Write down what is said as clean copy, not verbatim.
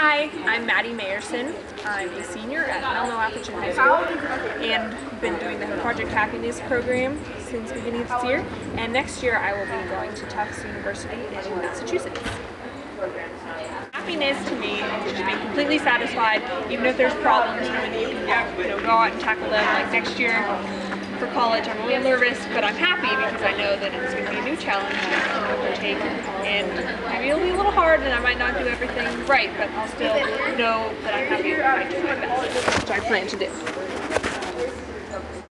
Hi, I'm Maddie Mayerson. I'm a senior at Menlo Atherton High School and been doing the Project Happiness program since the beginning of this year. And next year I will be going to Tufts University in Massachusetts. Happiness to me is just being completely satisfied, even if there's problems, knowing that you can go out and tackle them. Like next year for college, I'm a little nervous, but I'm happy because I know that it's going to be a new challenge that I can overtake. And maybe it'll be a little hard and I might not do everything right, but I'll still know that I'm happy if I do my best, which I plan to do.